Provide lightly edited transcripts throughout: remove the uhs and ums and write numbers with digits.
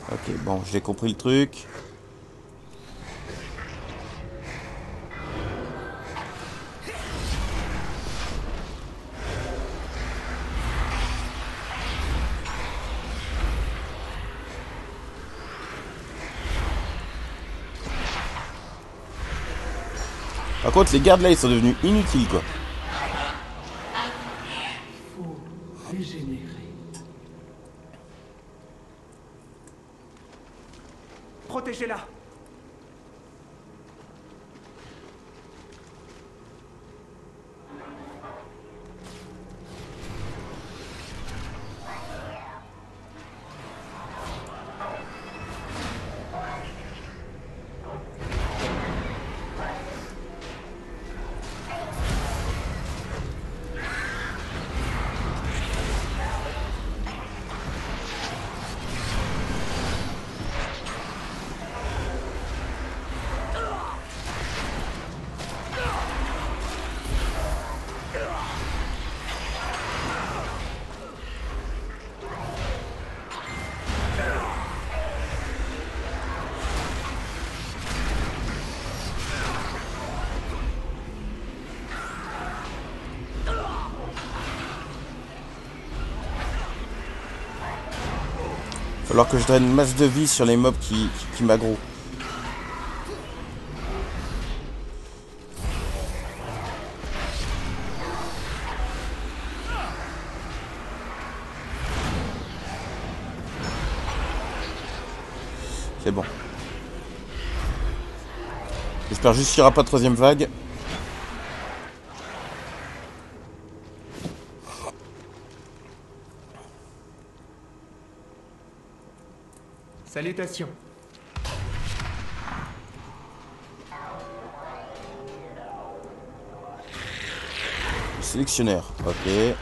Ok, bon, j'ai compris le truc. Par contre, les gardes là, ils sont devenus inutiles, quoi. Faut régénérer. Protégez-la. Falloir que je draine masse de vie sur les mobs qui m'aggro. C'est bon. J'espère juste qu'il n'y aura pas de troisième vague. Salutations. Sélectionneur, ok.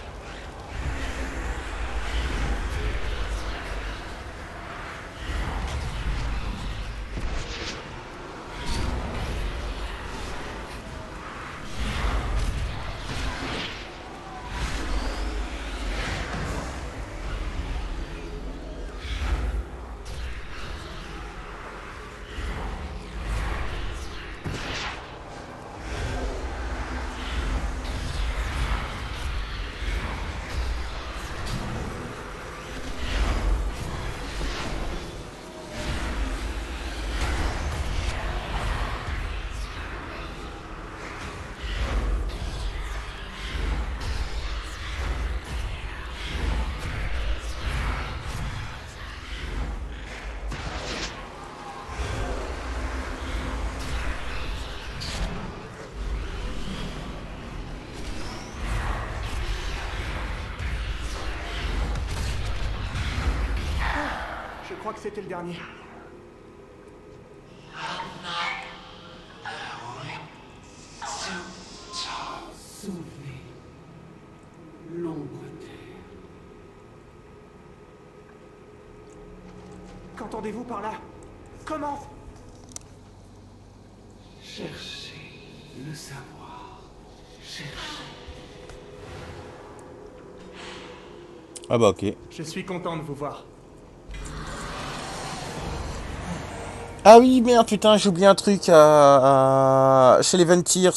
Je crois que c'était le dernier. Sauver l'ombre terre. Qu'entendez-vous par là? Comment? Cherchez le savoir. Cherchez. Ah bah ok. Je suis content de vous voir. Ah oui, merde, putain, j'ai oublié un truc. Chez les Ventir,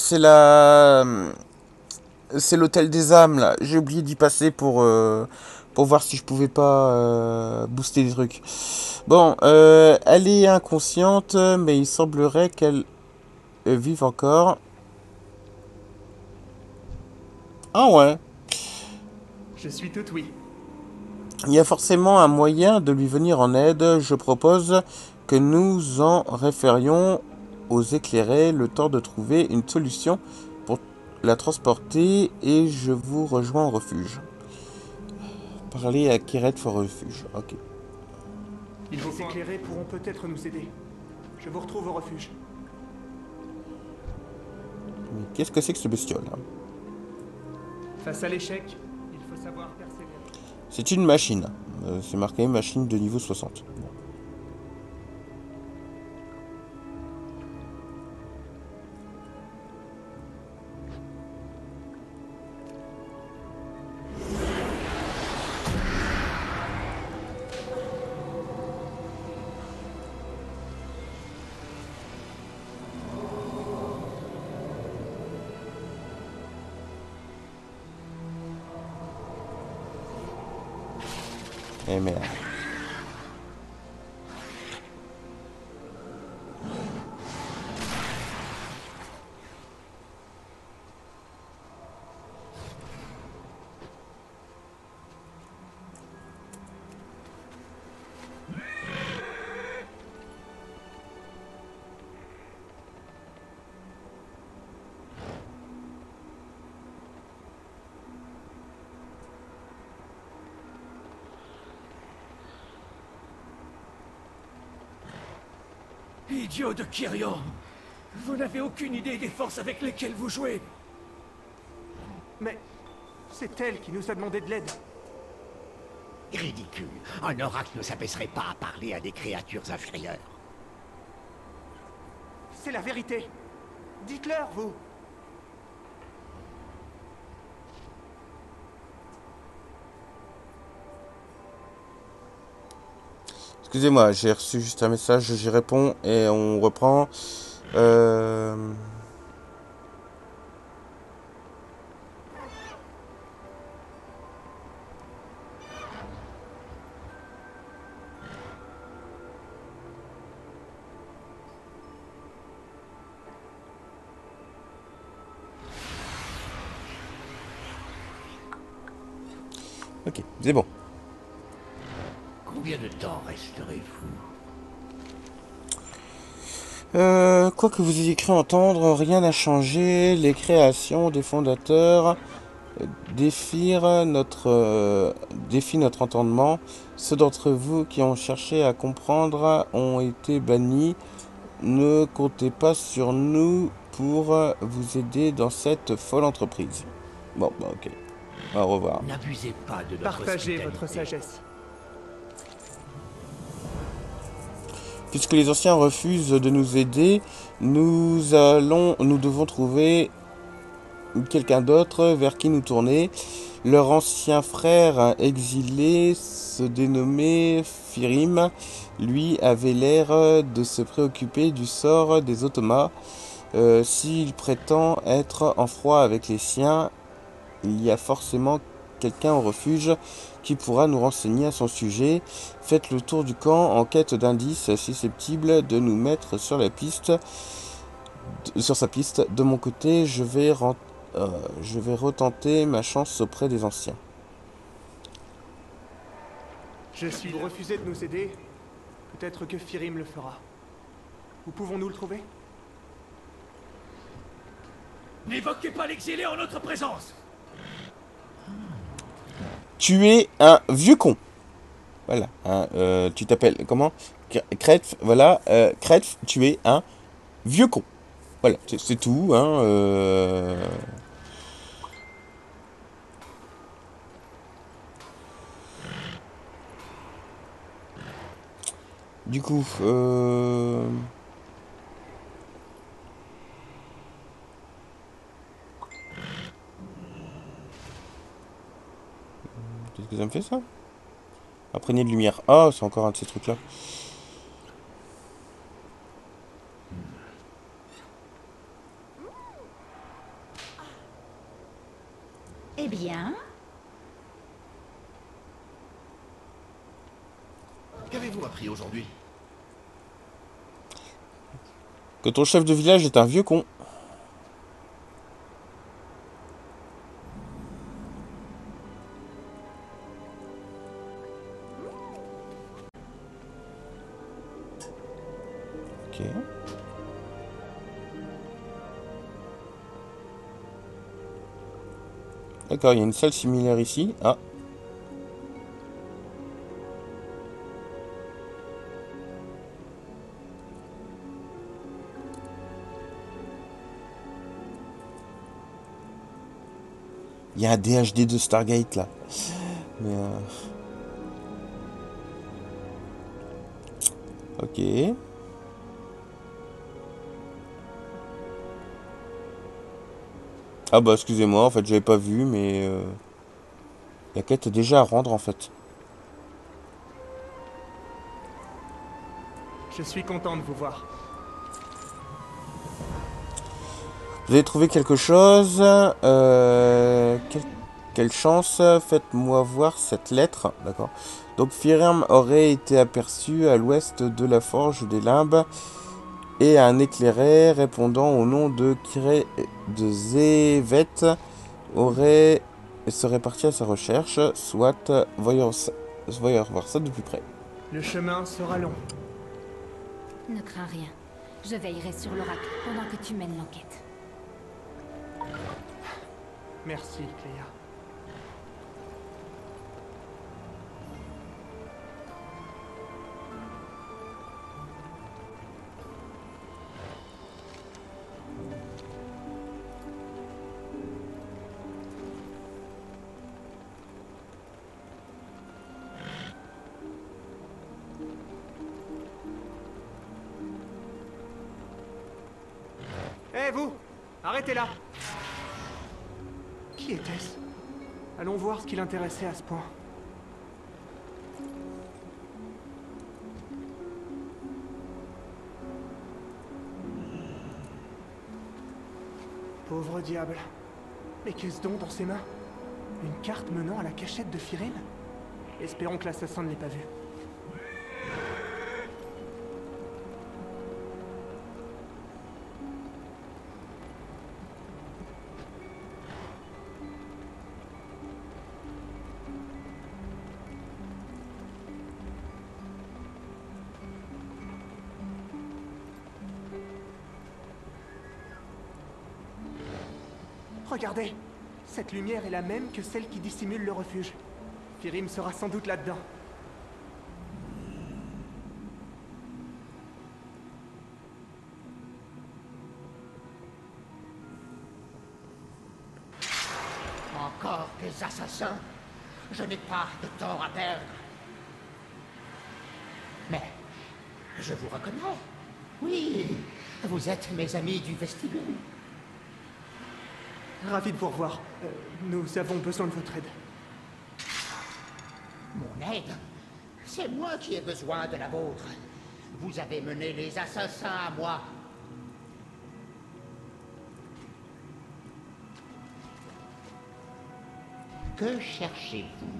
c'est l'hôtel des âmes, là. J'ai oublié d'y passer pour voir si je pouvais pas booster des trucs. Bon, elle est inconsciente, mais il semblerait qu'elle vive encore. Ah ouais. Je suis tout oui. Il y a forcément un moyen de lui venir en aide. Je propose que nous en référions aux éclairés le temps de trouver une solution pour la transporter et je vous rejoins au refuge. Parler à Kiret for refuge. Ok. Les éclairés pourront peut-être nous aider. Je vous retrouve au refuge. Mais qu'est-ce que c'est que ce bestiole hein? Face à l'échec, il faut savoir persévérer. C'est une machine. C'est marqué machine de niveau 60. Bon. Eh merde. Idiot de Kyrian! Vous n'avez aucune idée des forces avec lesquelles vous jouez! Mais c'est elle qui nous a demandé de l'aide. Ridicule! Un oracle ne s'abaisserait pas à parler à des créatures inférieures. C'est la vérité. Dites-leur, vous. Excusez-moi, j'ai reçu juste un message, j'y réponds et on reprend. Ok, c'est bon. Combien de temps resterez-vous? Quoi que vous ayez cru entendre, rien n'a changé. Les créations des fondateurs défient notre entendement. Ceux d'entre vous qui ont cherché à comprendre ont été bannis. Ne comptez pas sur nous pour vous aider dans cette folle entreprise. Bon, bah ok. Au revoir. N'abusez pas de notre Partagez hospitalité. votre sagesse. Puisque les anciens refusent de nous aider, nous devons trouver quelqu'un d'autre vers qui nous tourner. Leur ancien frère exilé, se dénommait Firim, lui avait l'air de se préoccuper du sort des Ottomans. S'il prétend être en froid avec les siens, il y a forcément quelqu'un au refuge qui pourra nous renseigner à son sujet. Faites le tour du camp en quête d'indices susceptibles de nous mettre sur la piste, sur sa piste. De mon côté, je vais retenter ma chance auprès des anciens. Si vous refusez de nous aider, peut-être que Firim le fera. Où pouvons-nous le trouver? N'évoquez pas l'exilé en notre présence! Tu es un vieux con. Voilà. Hein, tu t'appelles comment? Kretz, voilà. Kretz, tu es un vieux con. Voilà, c'est tout. Hein, Du coup, qu'est-ce que ça me fait ça? Imprégnée de lumière. Ah, c'est encore un de ces trucs-là. Eh bien, Qu'avez-vous appris aujourd'hui? Que ton chef de village est un vieux con. Ok. D'accord, il y a une salle similaire ici. Ah. Il y a un DHD de Stargate là. Mais ok. Ah bah excusez-moi, en fait j'avais pas vu, mais la quête est déjà à rendre en fait. Je suis content de vous voir. Vous avez trouvé quelque chose Quelle chance, faites-moi voir cette lettre. D'accord. Donc Firim aurait été aperçu à l'ouest de la forge des limbes et un éclairé répondant au nom de Kiré de Zévet serait parti à sa recherche. Soit, voyons voir ça de plus près. Le chemin sera long. Ne crains rien. Je veillerai sur l'oracle pendant que tu mènes l'enquête. Merci, Cléa. Hé, vous! Arrêtez là! Qui était-ce? Allons voir ce qui l'intéressait à ce point. Pauvre diable. Mais qu'est-ce donc dans ses mains? Une carte menant à la cachette de Firim? Espérons que l'assassin ne l'ait pas vue. Regardez! Cette lumière est la même que celle qui dissimule le refuge. Firim sera sans doute là-dedans. Encore des assassins? Je n'ai pas de temps à perdre. Mais je vous reconnais. Oui, vous êtes mes amis du vestibule. Ravi de vous revoir. Nous avons besoin de votre aide. Mon aide? C'est moi qui ai besoin de la vôtre. Vous avez mené les assassins à moi. Que cherchez-vous?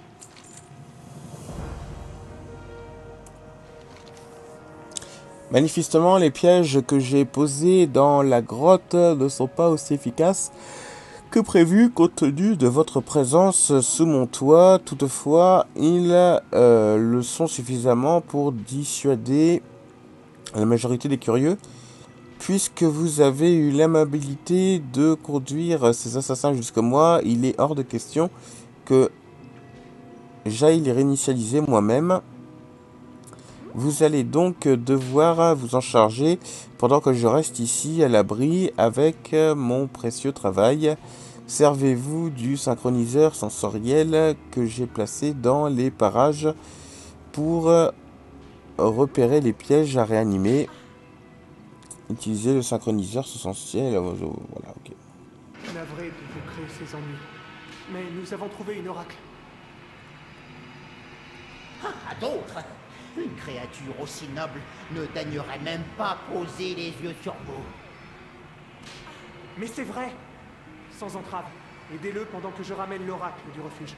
Manifestement, les pièges que j'ai posés dans la grotte ne sont pas aussi efficaces que prévu compte tenu de votre présence sous mon toit. Toutefois, ils le sont suffisamment pour dissuader la majorité des curieux. Puisque vous avez eu l'amabilité de conduire ces assassins jusqu'à moi, il est hors de question que j'aille les réinitialiser moi-même. Vous allez donc devoir vous en charger pendant que je reste ici à l'abri avec mon précieux travail. Servez-vous du synchroniseur sensoriel que j'ai placé dans les parages pour repérer les pièges à réanimer. Utilisez le synchroniseur sensoriel. Voilà, ok. Navré de vous créer ces ennuis. Mais nous avons trouvé une oracle. À d'autres? Une créature aussi noble ne daignerait même pas poser les yeux sur vous. Mais c'est vrai! Sans entrave. Aidez-le pendant que je ramène l'oracle du refuge.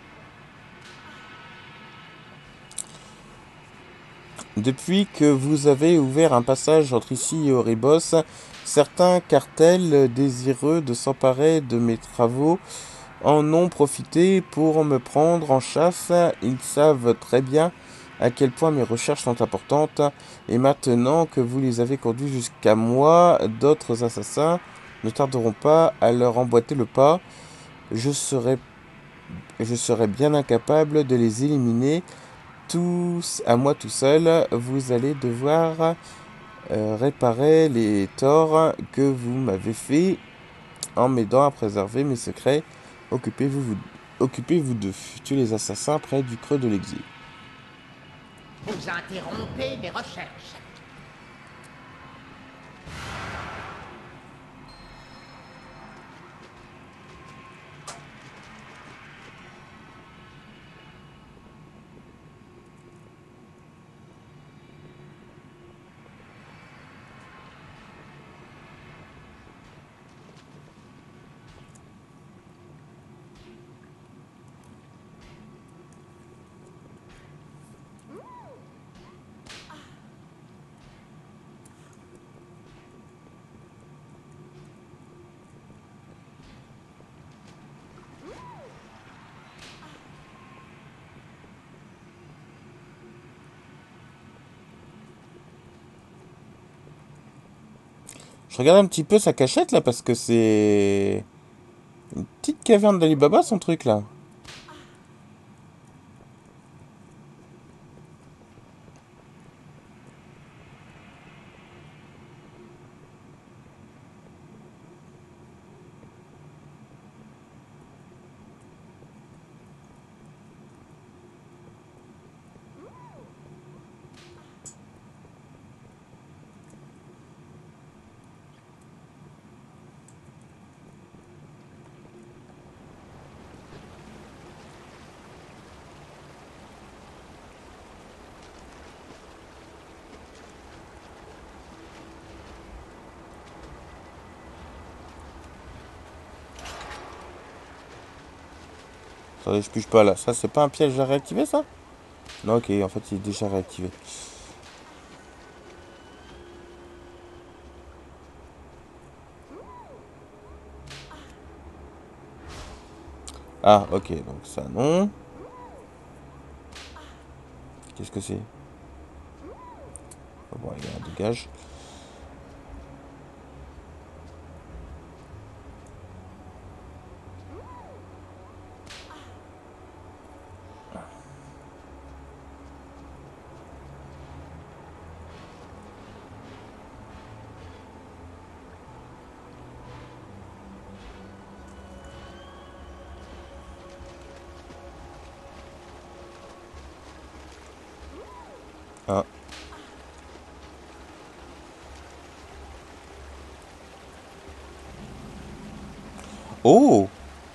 Depuis que vous avez ouvert un passage entre ici et Oribos, certains cartels désireux de s'emparer de mes travaux en ont profité pour me prendre en chasse. Ils savent très bien à quel point mes recherches sont importantes, et maintenant que vous les avez conduits jusqu'à moi, d'autres assassins ne tarderont pas à leur emboîter le pas. Je serai bien incapable de les éliminer tous à moi tout seul. Vous allez devoir réparer les torts que vous m'avez fait en m'aidant à préserver mes secrets. Occupez-vous d'eux. Tuez les assassins près du creux de l'exil. Vous interrompez mes recherches. Je regarde un petit peu sa cachette là parce que c'est une petite caverne d'Ali Baba son truc là. Attendez, je pige pas là. Ça, c'est pas un piège à réactiver, ça? Non, ok, en fait, il est déjà réactivé. Ah, ok, donc ça, non. Qu'est-ce que c'est? Bon, il y a un dégage. Ah. Oh!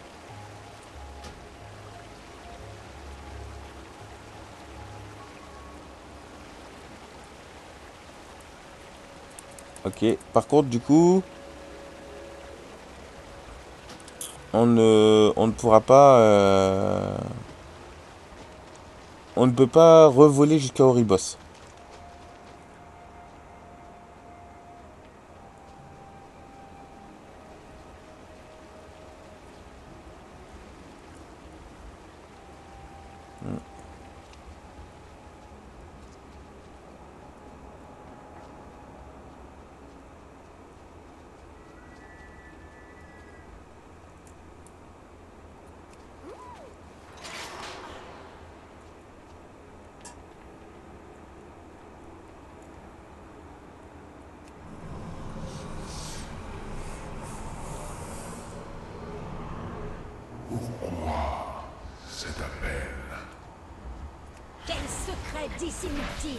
Ok, par contre, du coup, on ne pourra pas... on ne peut pas revoler jusqu'à Oribos. Cet appel. Quel secret dissimule-t-il?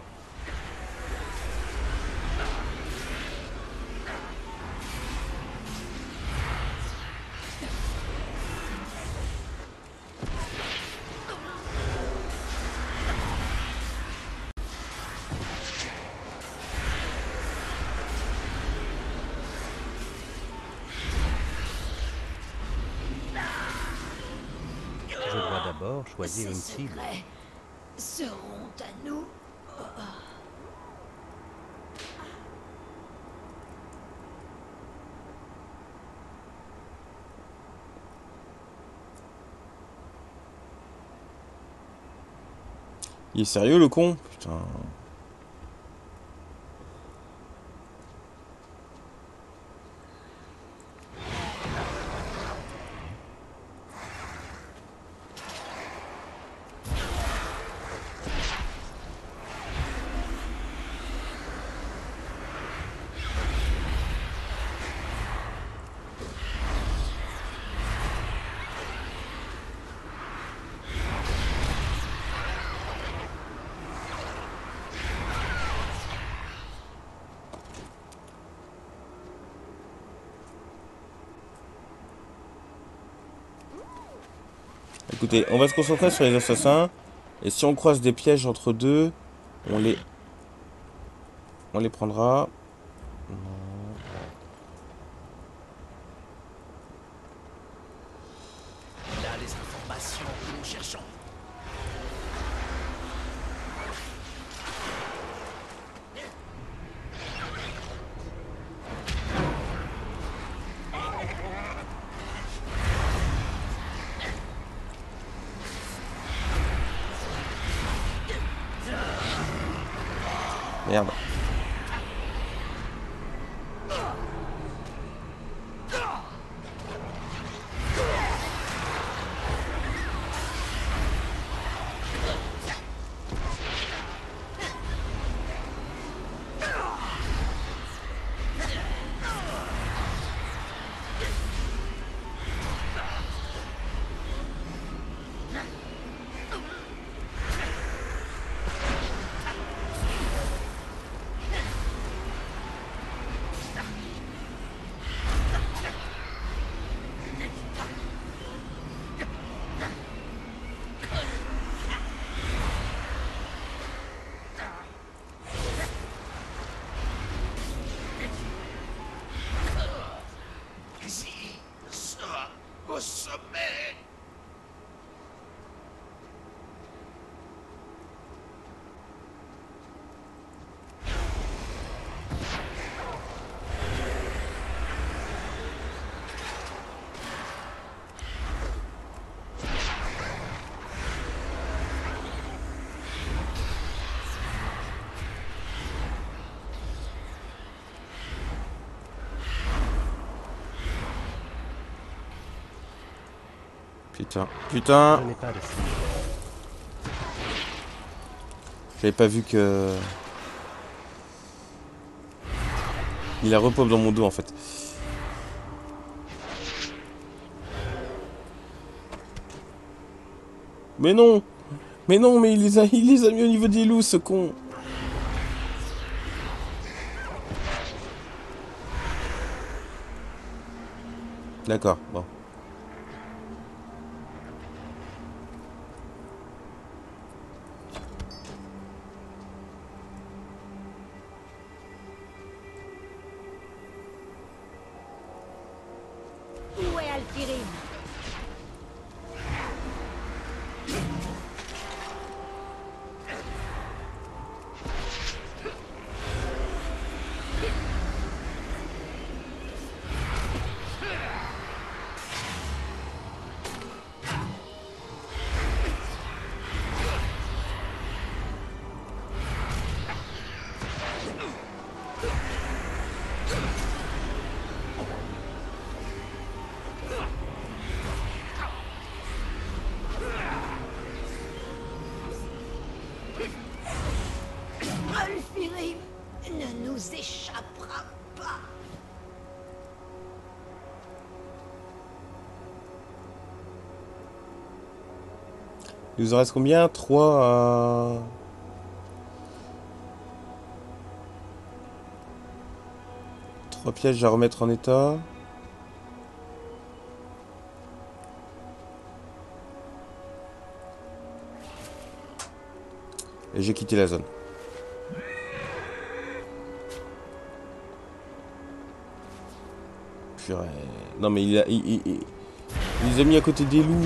Je dois d'abord choisir une cible. Seront à nous. Il est sérieux, le con? Putain. Écoutez, on va se concentrer sur les assassins. Et si on croise des pièges entre deux, on les prendra. Il a les informations que nous cherchons. Merde. Putain, putain. Je n'ai pas de signe. J'avais pas vu que... Il a repop dans mon dos en fait. Mais non! Mais non, mais il les a mis au niveau des loups, ce con! D'accord, bon. Où est Alfirine? Alfirine ne nous échappera pas. Il nous en reste combien? 3 pièges à remettre en état. Et j'ai quitté la zone. Purée. Non mais il les a mis à côté des loups.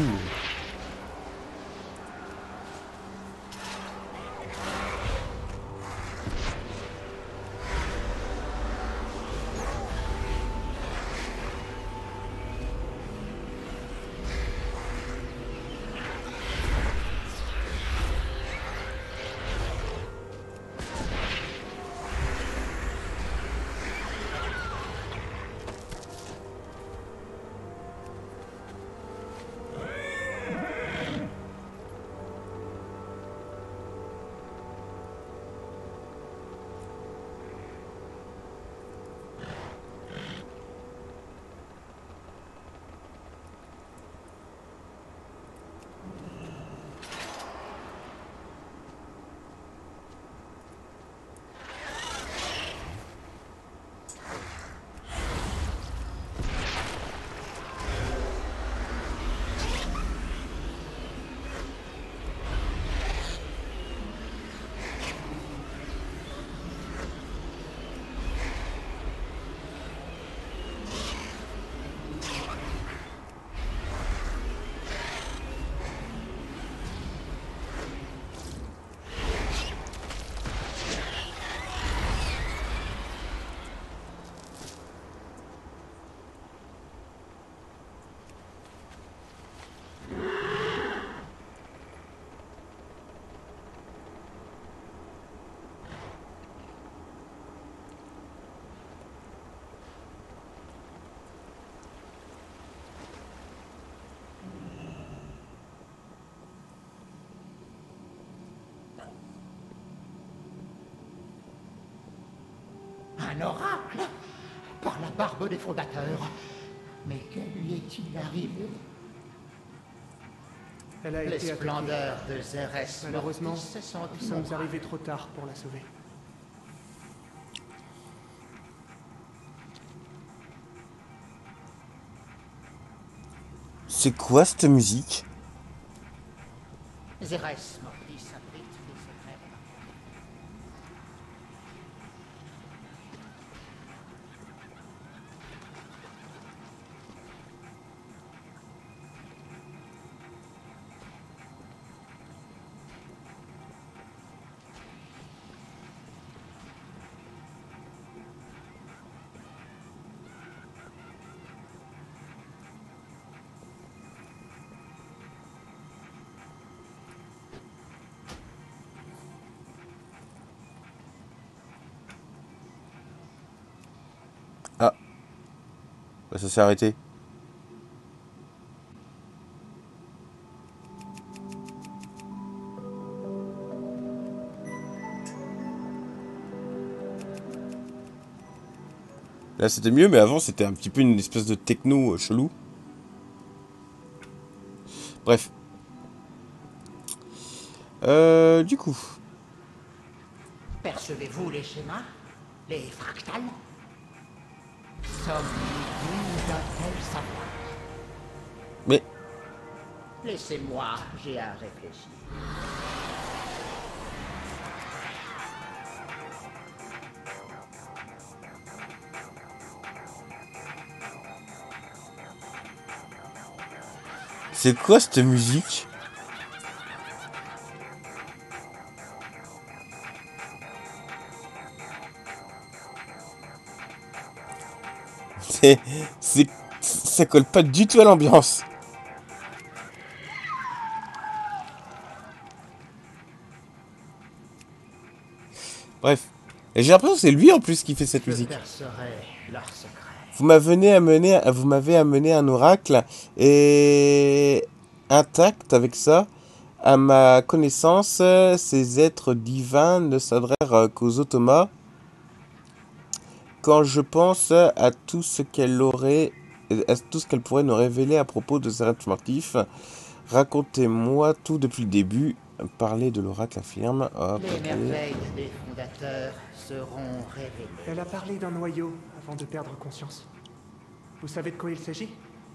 Un oracle? Par la barbe des fondateurs. Mais que lui est-il arrivé? Elle a Les été attaquée. splendeurs de Zérès Malheureusement, Mortis se sont nous sommes arrivés trop tard pour la sauver. C'est quoi cette musique? Zérès Mortis abrite les secrets. Bah, ça s'est arrêté. Là, c'était mieux, mais avant, c'était un petit peu une espèce de techno chelou. Bref. Du coup. Percevez-vous les schémas? Les fractales? Sommes-nous d'un tel savoir? Mais... Laissez-moi, j'ai à réfléchir. C'est quoi cette musique? Ça colle pas du tout à l'ambiance. Bref. Et j'ai l'impression que c'est lui en plus qui fait cette musique. Vous m'avez amené un oracle et intact avec ça. À ma connaissance, ces êtres divins ne s'adressent qu'aux automas. Quand je pense à tout ce qu'elle pourrait nous révéler à propos de ces êtres mortifs, racontez-moi tout depuis le début. Parler de l'oracle affirme. Les merveilles des fondateurs seront révélées. Elle a parlé d'un noyau avant de perdre conscience. Vous savez de quoi il s'agit?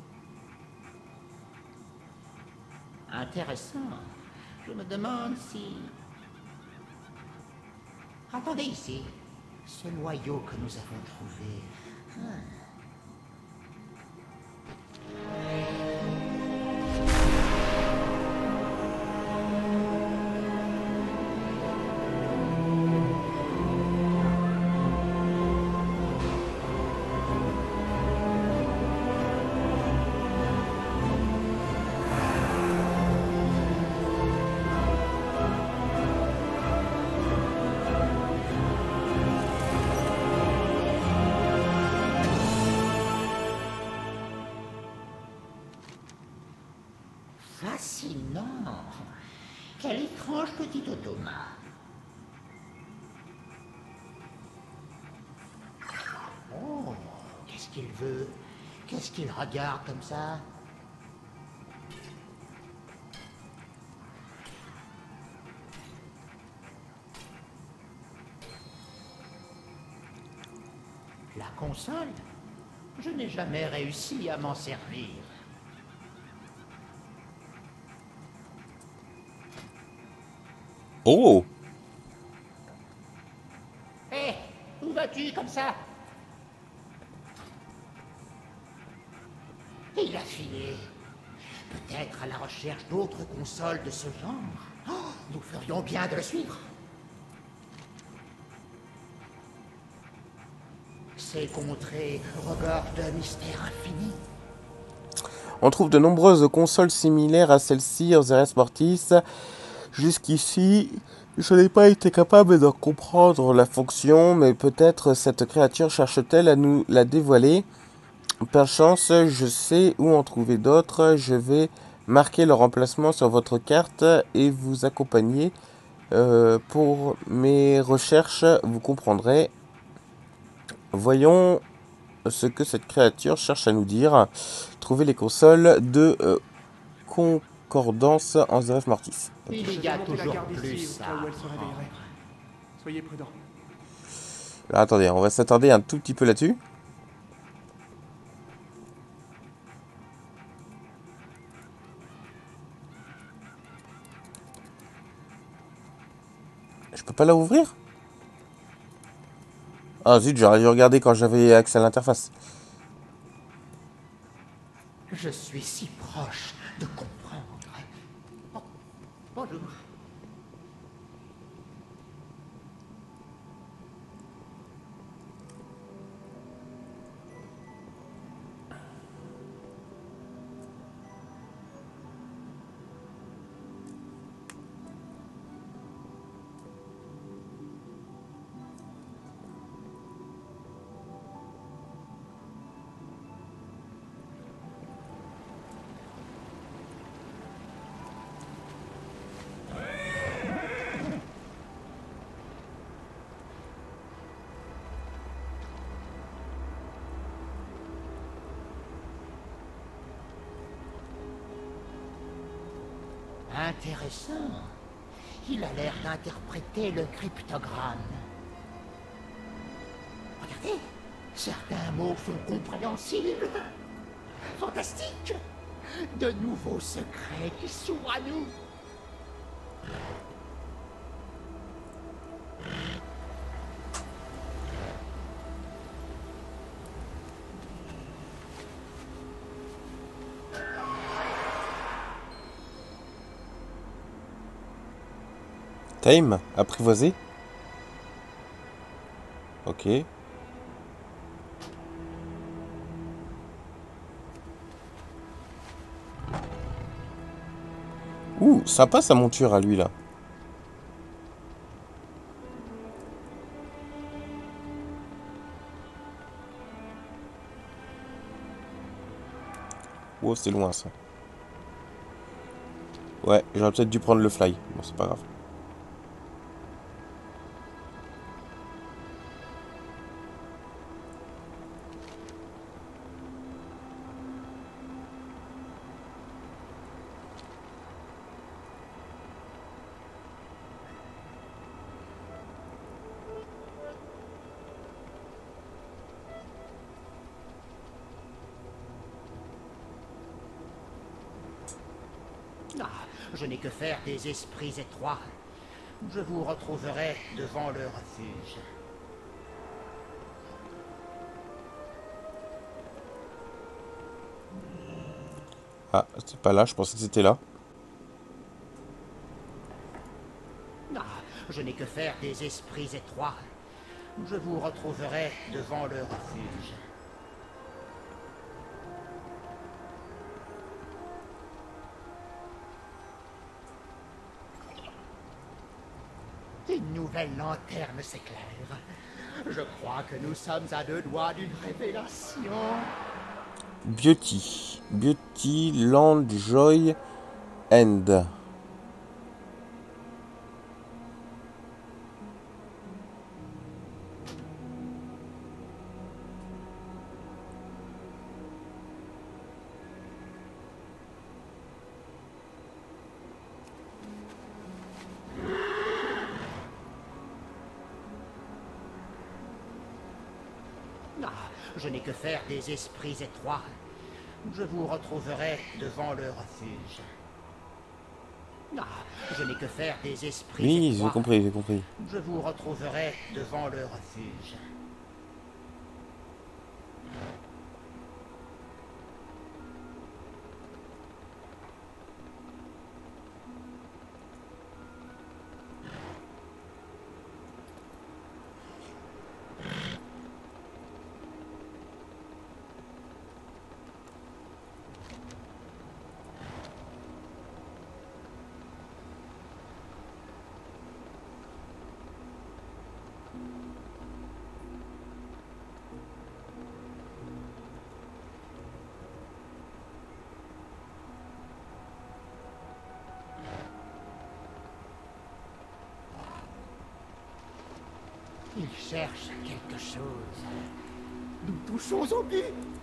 Intéressant. Je me demande si... Attendez ici. Ce noyau que nous avons trouvé... Fascinant. Quel étrange petit automate. Oh, qu'est-ce qu'il veut? Qu'est-ce qu'il regarde comme ça? La console? Je n'ai jamais réussi à m'en servir. Oh! Hé, où vas-tu comme ça? Il a filé. Peut-être à la recherche d'autres consoles de ce genre. Oh, nous ferions bien de le suivre. Ces contrées regorgent de mystères infinis. On trouve de nombreuses consoles similaires à celle-ci aux Ares Mortis. Jusqu'ici, je n'ai pas été capable de comprendre la fonction, mais peut-être cette créature cherche-t-elle à nous la dévoiler. Par chance, je sais où en trouver d'autres. Je vais marquer leur emplacement sur votre carte et vous accompagner pour mes recherches. Vous comprendrez. Voyons ce que cette créature cherche à nous dire. Trouver les consoles de concordance en Ares Mortis. Il y a toujours plus au cas où elle se réveillerait. Soyez prudents. Alors, attendez, on va s'attarder un tout petit peu là-dessus. Je peux pas la ouvrir? Ah zut, j'aurais dû regarder quand j'avais accès à l'interface. Je suis si proche de comprendre. Oh, bonjour. Intéressant. Il a l'air d'interpréter le cryptogramme. Regardez, certains mots sont compréhensibles. Fantastique. De nouveaux secrets qui s'ouvrent à nous. Time apprivoisé. Ok. Ouh, sympa sa monture à lui là. Wow, c'est loin ça. Ouais, j'aurais peut-être dû prendre le fly. Bon, c'est pas grave. Ah, je n'ai que faire des esprits étroits. Je vous retrouverai devant le refuge. Ah, c'est pas là, je pensais que c'était là. Ah, je n'ai que faire des esprits étroits. Je vous retrouverai devant le refuge. Une nouvelle lanterne s'éclaire. Je crois que nous sommes à 2 doigts d'une révélation. Beauty. Beauty, Land, Joy, End. Ah, je n'ai que faire des esprits étroits. Je vous retrouverai devant le refuge. Ah, je n'ai que faire des esprits Oui, étroits. j'ai compris, j'ai compris. Je vous retrouverai devant le refuge. Il cherche quelque chose. Nous touchons au but.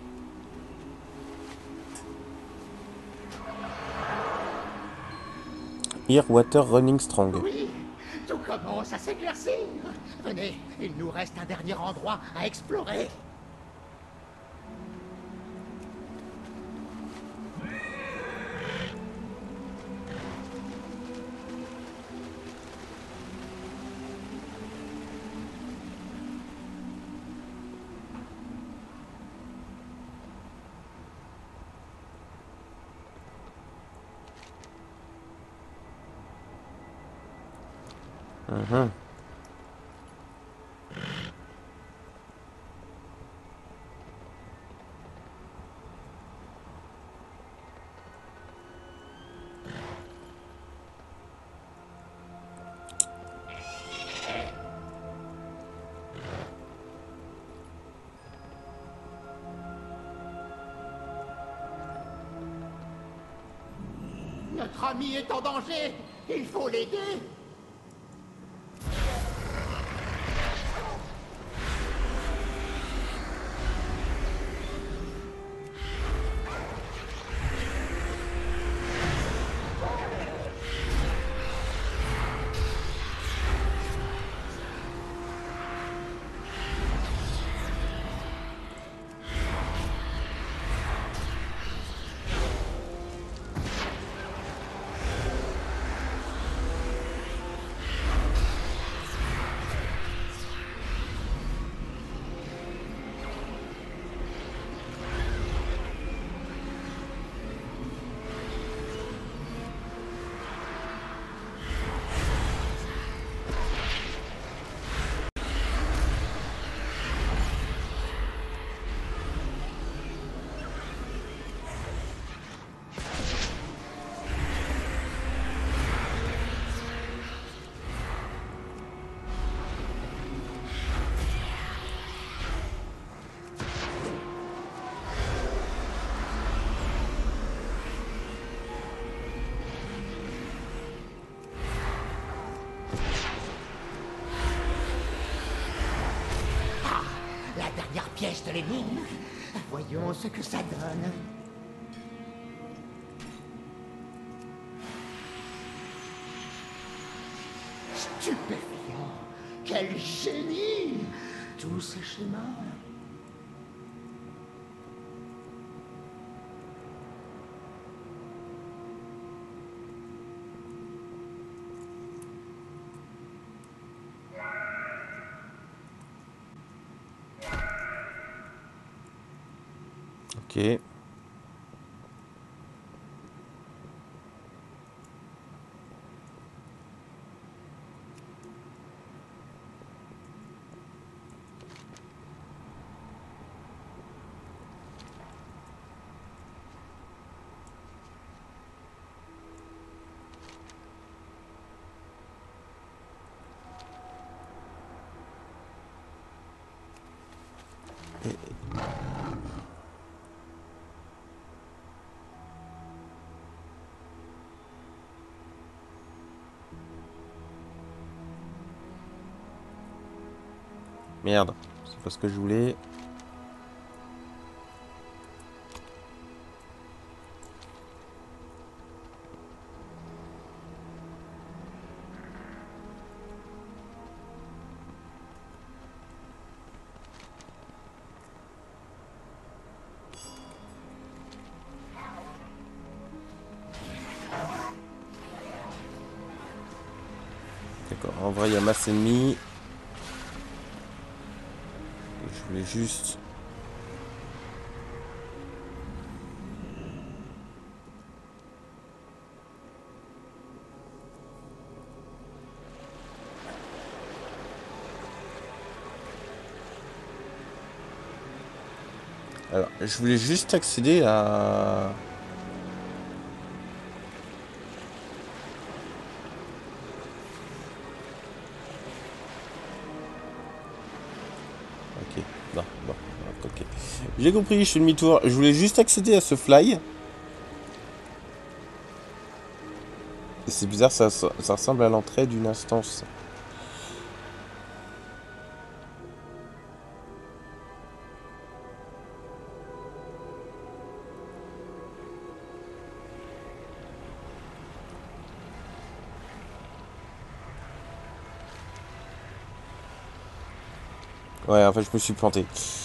Here, water running strong. Oui, tout commence à s'éclaircir. Venez, il nous reste un dernier endroit à explorer. Mhm. Notre ami est en danger. Il faut l'aider. dernière pièce de l'énigme. Voyons ce que ça donne. Stupéfiant! Quel génie! Tous ces schémas. Ok. Merde, c'est pas ce que je voulais. D'accord, en vrai il y a masse ennemie. Je voulais juste... Alors, je voulais juste accéder à... Ok, non, ok. J'ai compris, je fais demi-tour. Je voulais juste accéder à ce fly. Et c'est bizarre, ça ressemble à l'entrée d'une instance. Ouais, en fait, je me suis planté.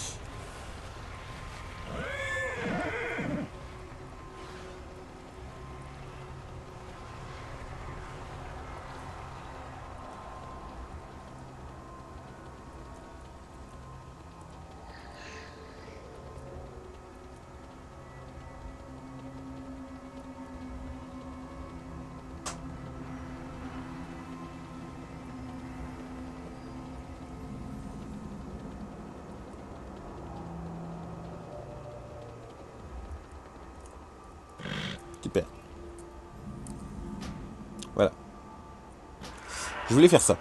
Super. Voilà. Je voulais faire ça.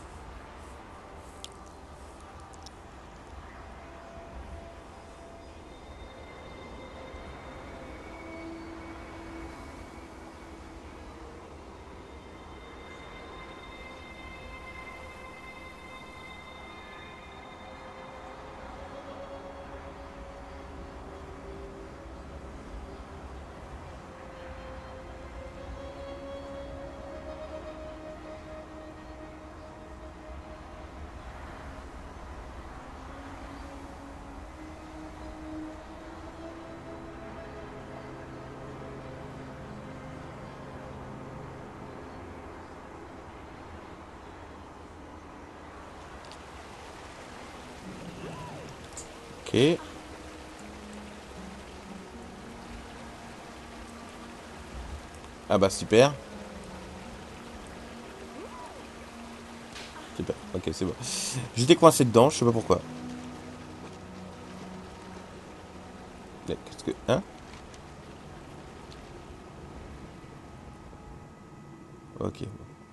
Ok. Ah bah super. Super, ok c'est bon. J'étais coincé dedans, je sais pas pourquoi. Qu'est-ce que... Hein? Ok.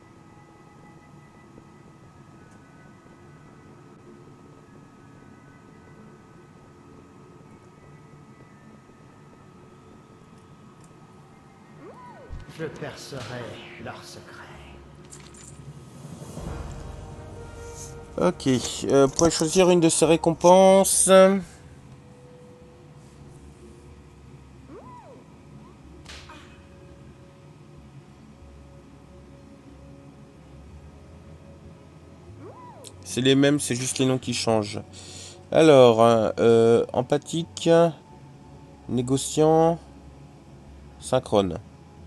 Je percerai leur secret. Ok, pour choisir une de ces récompenses. C'est les mêmes, c'est juste les noms qui changent. Alors, empathique, négociant, synchrone.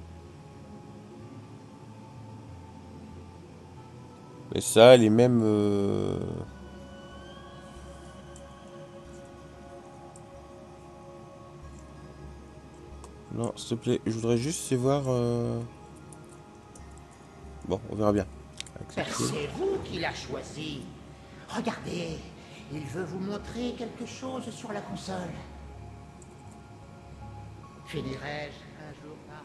Et ça, les mêmes... Non, s'il te plaît, je voudrais juste savoir... Bon, on verra bien. Accepter. C'est vous qui l'a choisi. Regardez, il veut vous montrer quelque chose sur la console. Finirai-je un jour par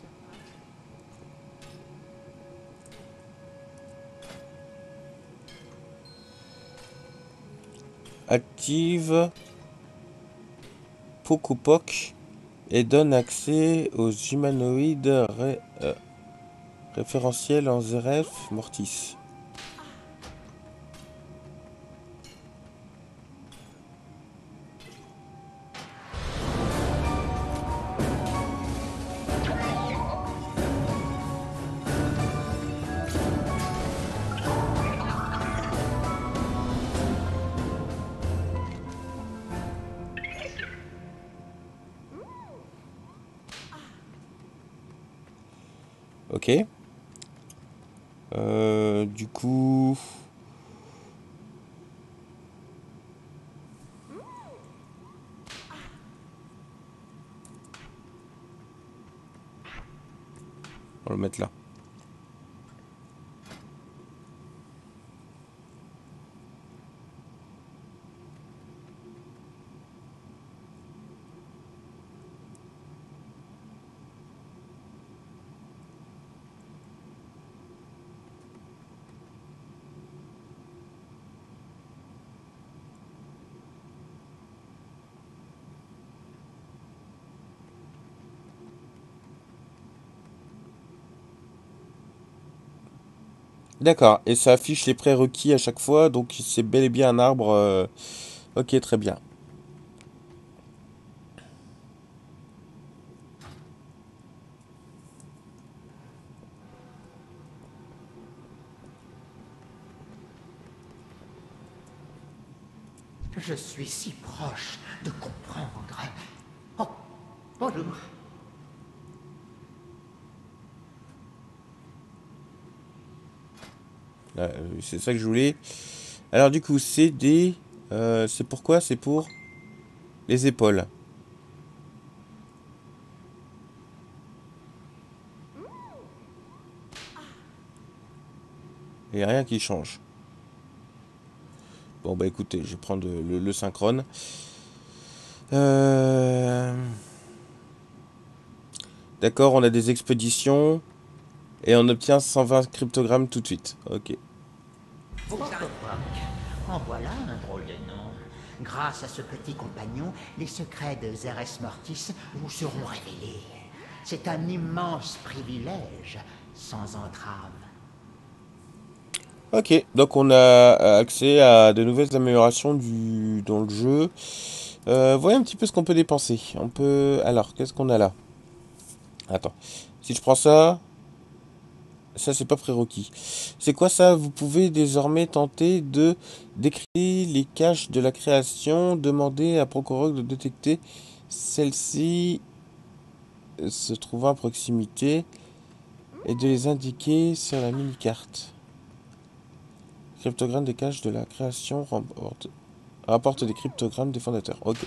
Active Pokopok et donne accès aux humanoïdes référentiels en ZRF Mortis. Ok. Du coup... On va le mettre là. D'accord, et ça affiche les prérequis à chaque fois, donc c'est bel et bien un arbre. Ok, très bien. Je suis si proche de comprendre. Oh, bonjour. C'est ça que je voulais. Alors du coup, c'est des... c'est pourquoi? C'est pour les épaules. Il n'y a rien qui change. Bon bah écoutez, je vais prendre le synchrone. D'accord, on a des expéditions. Et on obtient 120 cryptogrammes tout de suite. Ok. En voilà un drôle de nom. Grâce à ce petit compagnon, les secrets de Zeres Mortis vous seront révélés. C'est un immense privilège, sans entrave. Ok, donc on a accès à de nouvelles améliorations dans le jeu. Voyons un petit peu ce qu'on peut dépenser. On peut... Alors, qu'est-ce qu'on a là? Attends. Si je prends ça... Ça, c'est pas prérequis. C'est quoi ça? Vous pouvez désormais tenter de décrypter les caches de la création. Demander à Procureur de détecter celle-ci se trouvant à proximité et de les indiquer sur la mini-carte. Cryptogramme des caches de la création rapporte des cryptogrammes des fondateurs. Ok.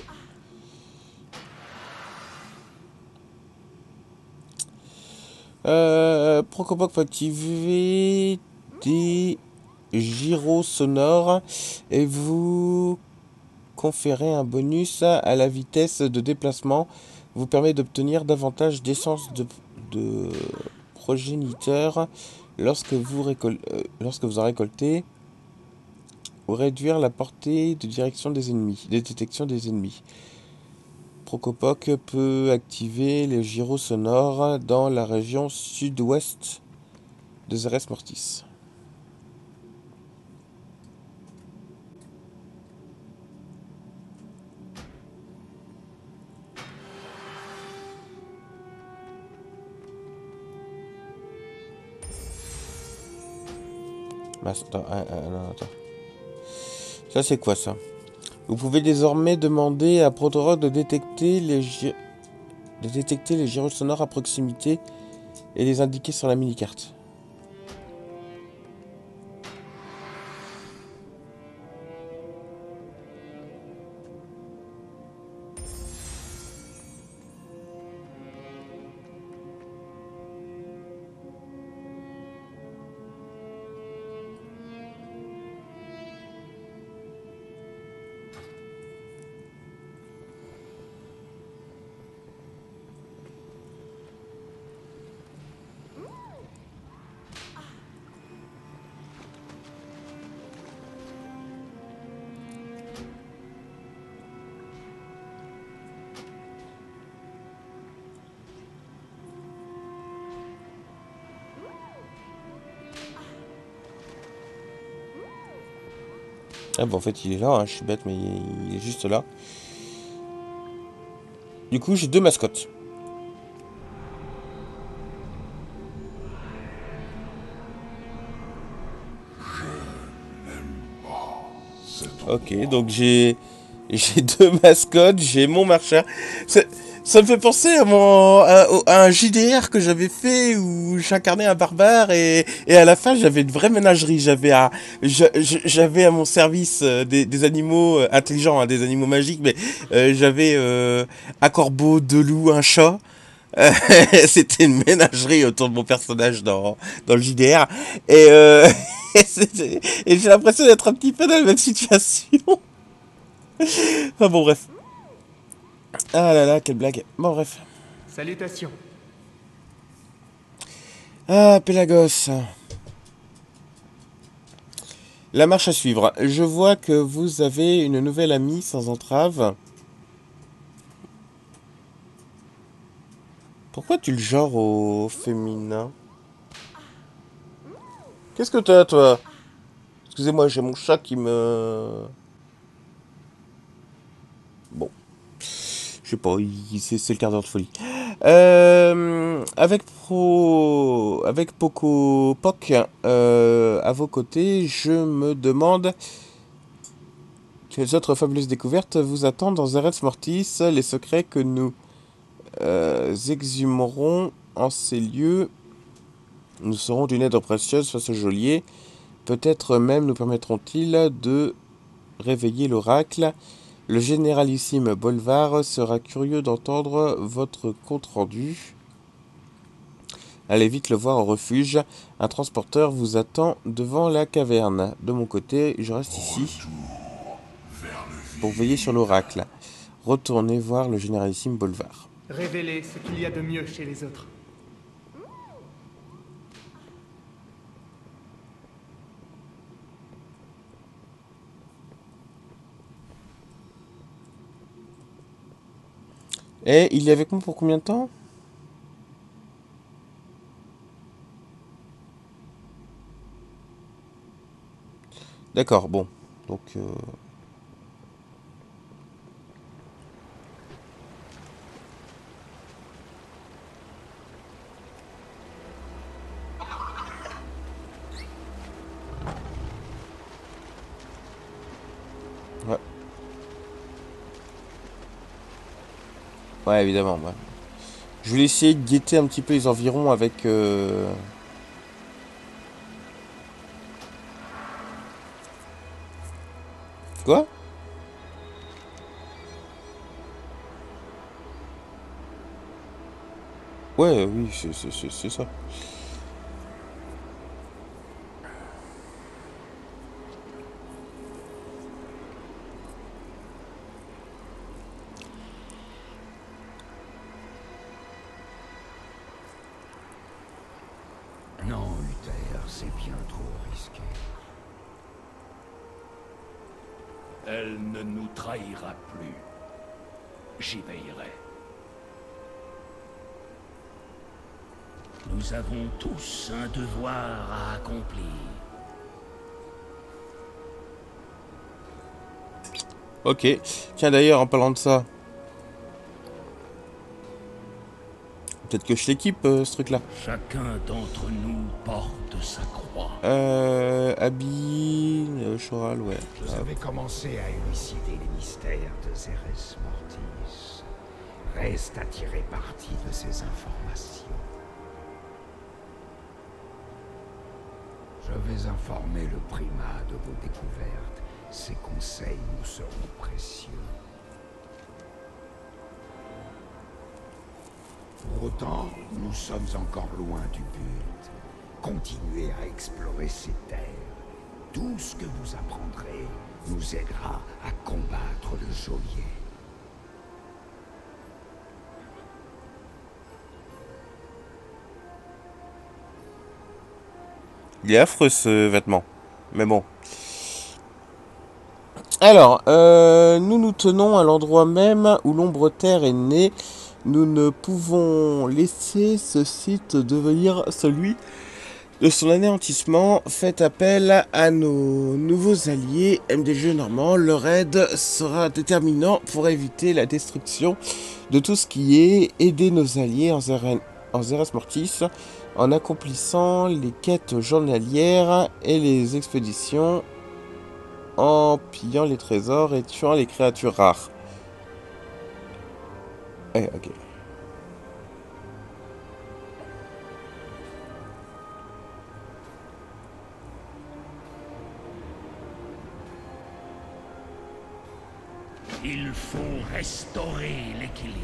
Procopok faut activer des gyros sonores et vous conférez un bonus à la vitesse de déplacement. Vous permet d'obtenir davantage d'essence de progéniteur lorsque vous en récoltez ou réduire la portée de direction des ennemis, des détections des ennemis. Procopok peut activer les gyros sonores dans la région sud-ouest de Zeres Mortis. Attends, non, attends. Ça, c'est quoi, ça? Vous pouvez désormais demander à Protorock de détecter les gyros sonores à proximité et les indiquer sur la mini-carte. Ah bah en fait il est là, hein, je suis bête mais il est juste là. Du coup j'ai 2 mascottes. Ok, donc j'ai 2 mascottes, j'ai mon marcheur. Ça me fait penser à un JDR que j'avais fait où j'incarnais un barbare et à la fin j'avais une vraie ménagerie. J'avais à mon service des animaux intelligents, hein, des animaux magiques, mais j'avais un corbeau, 2 loups, un chat. C'était une ménagerie autour de mon personnage dans le JDR et, et j'ai l'impression d'être un petit peu dans la même situation. Enfin bon bref. Ah là là, quelle blague. Bon bref. Salutations. Ah, Pélagos. La marche à suivre. Je vois que vous avez une nouvelle amie sans entrave. Pourquoi tu le genres au féminin? Qu'est-ce que t'as, toi? Excusez-moi, j'ai mon chat qui me... Bon. Je sais pas, c'est le quart d'heure de folie. Avec Poco Poc à vos côtés, je me demande quelles autres fabuleuses découvertes vous attendent dans Zeres Mortis, les secrets que nous exhumerons en ces lieux nous seront d'une aide précieuse face au geôlier. Peut-être même nous permettront-ils de réveiller l'oracle. Le généralissime Bolvar sera curieux d'entendre votre compte-rendu. Allez vite le voir au refuge. Un transporteur vous attend devant la caverne. De mon côté, je reste ici pour veiller sur l'oracle. Retournez voir le généralissime Bolvar. Révéler ce qu'il y a de mieux chez les autres. Et il est avec moi pour combien de temps? D'accord, bon. Donc... Ouais. Ouais, évidemment. Ouais. Je voulais essayer de guetter un petit peu les environs avec... Quoi? Ouais, oui, c'est ça. Non, Uther, c'est bien trop risqué. Elle ne nous trahira plus. J'y veillerai. Nous avons tous un devoir à accomplir. Ok. Tiens, d'ailleurs, en parlant de ça... Peut-être que je l'équipe, ce truc-là. Chacun d'entre nous porte sa croix. Habit... choral, ouais. Vous avez commencé à élucider les mystères de Zeres Mortis. Reste à tirer parti de ces informations. Je vais informer le primat de vos découvertes. Ses conseils nous seront précieux. Pour autant, nous sommes encore loin du but. Continuez à explorer ces terres. Tout ce que vous apprendrez nous aidera à combattre le geôlier. Il est affreux ce vêtement. Mais bon. Alors, nous nous tenons à l'endroit même où l'ombre terre est née. Nous ne pouvons laisser ce site devenir celui de son anéantissement. Faites appel à nos nouveaux alliés MDG Normand. Leur aide sera déterminant pour éviter la destruction de tout ce qui est. Aider nos alliés en Zeres Mortis en accomplissant les quêtes journalières et les expéditions, en pillant les trésors et tuant les créatures rares. Ok. Il faut restaurer l'équilibre.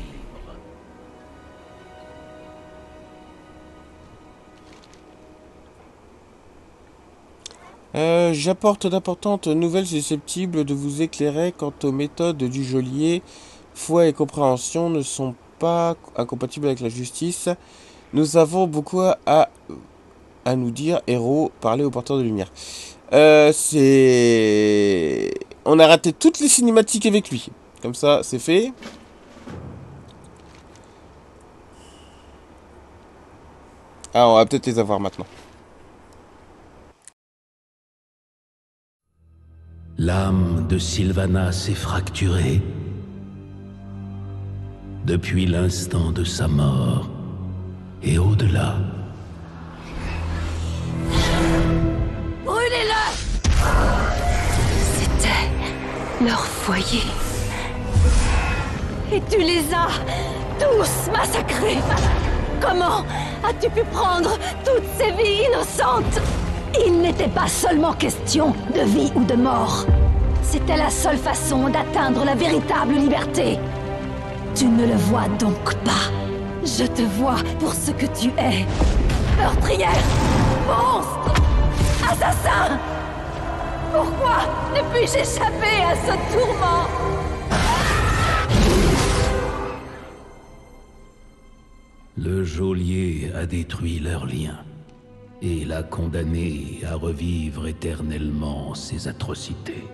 J'apporte d'importantes nouvelles susceptibles de vous éclairer quant aux méthodes du geôlier. Foi et compréhension ne sont pas incompatibles avec la justice. Nous avons beaucoup à nous dire, héros, parler aux porteurs de lumière. On a raté toutes les cinématiques avec lui. Comme ça, c'est fait. Ah, on va peut-être les avoir maintenant. L'âme de Sylvanas s'est fracturée. Depuis l'instant de sa mort et au-delà. Brûlez-le! C'était leur foyer. Et tu les as tous massacrés. Comment as-tu pu prendre toutes ces vies innocentes? Il n'était pas seulement question de vie ou de mort. C'était la seule façon d'atteindre la véritable liberté. Tu ne le vois donc pas. Je te vois pour ce que tu es. Meurtrière! Monstre! Assassin! Pourquoi ne puis-je échapper à ce tourment? Le geôlier a détruit leurs liens et l'a condamné à revivre éternellement ses atrocités.